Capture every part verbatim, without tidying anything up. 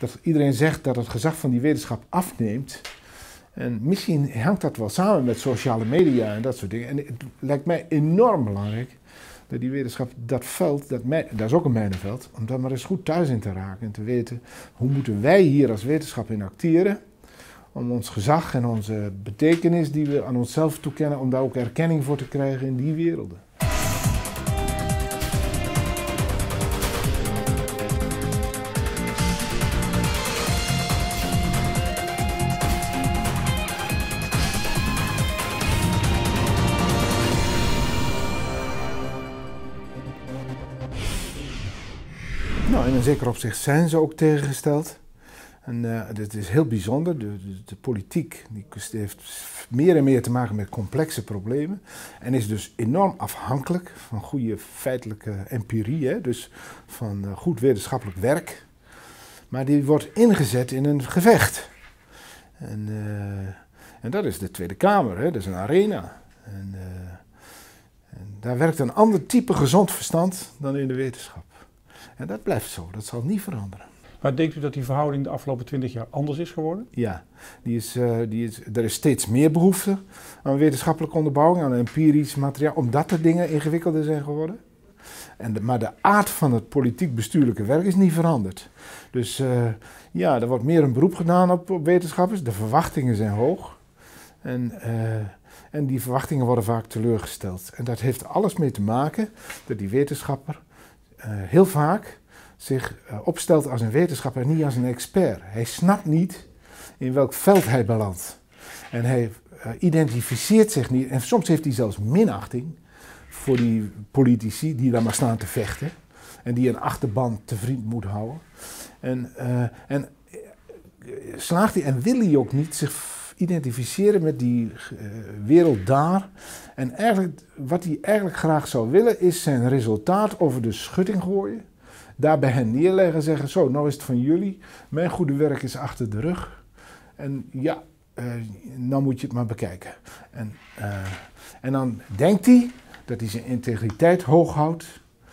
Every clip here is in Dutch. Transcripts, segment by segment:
dat iedereen zegt dat het gezag van die wetenschap afneemt. En misschien hangt dat wel samen met sociale media en dat soort dingen. En het lijkt mij enorm belangrijk dat die wetenschap dat veld, dat, mij, dat is ook een mijnenveld, om daar maar eens goed thuis in te raken en te weten hoe moeten wij hier als wetenschap in acteren om ons gezag en onze betekenis die we aan onszelf toekennen, om daar ook erkenning voor te krijgen in die werelden. Nou, in een zeker opzicht zijn ze ook tegengesteld. En uh, het is heel bijzonder. De, de, de politiek die heeft meer en meer te maken met complexe problemen. En is dus enorm afhankelijk van goede feitelijke empirie, hè? Dus van uh, goed wetenschappelijk werk. Maar die wordt ingezet in een gevecht. En, uh, en dat is de Tweede Kamer, hè? Dat is een arena. En, uh, en daar werkt een ander type gezond verstand dan in de wetenschap. En dat blijft zo, dat zal niet veranderen. Maar denkt u dat die verhouding de afgelopen twintig jaar anders is geworden? Ja, die is, uh, die is, er is steeds meer behoefte aan wetenschappelijke onderbouwing, aan empirisch materiaal, omdat de dingen ingewikkelder zijn geworden. En de, maar de aard van het politiek-bestuurlijke werk is niet veranderd. Dus uh, ja, er wordt meer een beroep gedaan op, op wetenschappers, de verwachtingen zijn hoog. En, uh, en die verwachtingen worden vaak teleurgesteld. En dat heeft alles mee te maken dat die wetenschapper uh, heel vaak zich uh, opstelt als een wetenschapper, niet als een expert. Hij snapt niet in welk veld hij belandt. En hij uh, identificeert zich niet. En soms heeft hij zelfs minachting voor die politici die daar maar staan te vechten. En die een achterban te vriend moet houden. En, uh, en uh, slaagt hij en wil hij ook niet zich identificeren met die uh, wereld daar. En eigenlijk, wat hij eigenlijk graag zou willen is zijn resultaat over de schutting gooien. Daar bij hen neerleggen en zeggen, zo, nou is het van jullie, mijn goede werk is achter de rug. En ja, uh, nou moet je het maar bekijken. En, uh, en dan denkt hij dat hij zijn integriteit hoog houdt.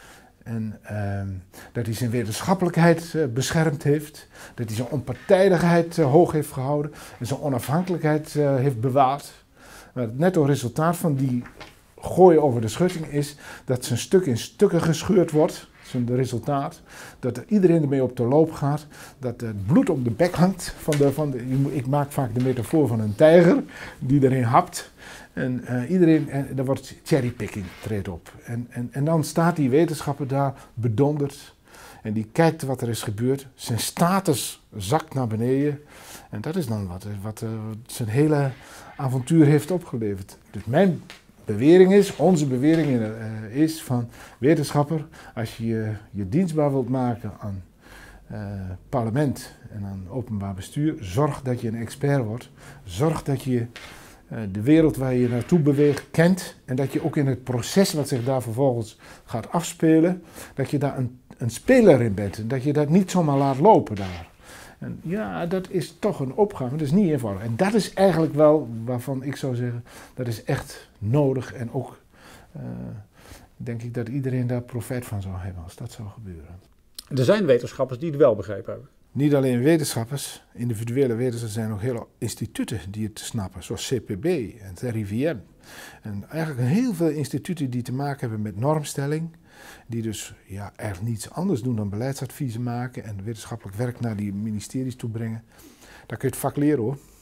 En uh, dat hij zijn wetenschappelijkheid uh, beschermd heeft. Dat hij zijn onpartijdigheid uh, hoog heeft gehouden. En zijn onafhankelijkheid uh, heeft bewaard. Maar het netto resultaat van die gooien over de schutting is dat zijn stuk in stukken gescheurd wordt. Zijn resultaat, dat er iedereen ermee op de loop gaat, dat het bloed op de bek hangt. Van de, van de, ik maak vaak de metafoor van een tijger die erin hapt. En uh, iedereen, en er wordt cherrypicking treedt op. En, en, en dan staat die wetenschapper daar bedonderd en die kijkt wat er is gebeurd. Zijn status zakt naar beneden en dat is dan wat, wat uh, zijn hele avontuur heeft opgeleverd. Dus mijn bewering is, onze bewering uh, is van wetenschapper, als je uh, je dienstbaar wilt maken aan uh, parlement en aan openbaar bestuur, zorg dat je een expert wordt. Zorg dat je uh, de wereld waar je naartoe beweegt kent en dat je ook in het proces wat zich daar vervolgens gaat afspelen, dat je daar een, een speler in bent en dat je dat niet zomaar laat lopen daar. En ja, dat is toch een opgave, dat is niet eenvoudig. En dat is eigenlijk wel waarvan ik zou zeggen, dat is echt nodig. En ook uh, denk ik dat iedereen daar profijt van zou hebben als dat zou gebeuren. Er zijn wetenschappers die het wel begrepen hebben. Niet alleen wetenschappers, individuele wetenschappers, zijn ook hele instituten die het snappen, zoals C P B en het R I V M. En eigenlijk heel veel instituten die te maken hebben met normstelling, die dus ja, eigenlijk niets anders doen dan beleidsadviezen maken en wetenschappelijk werk naar die ministeries toe brengen. Daar kun je het vak leren hoor.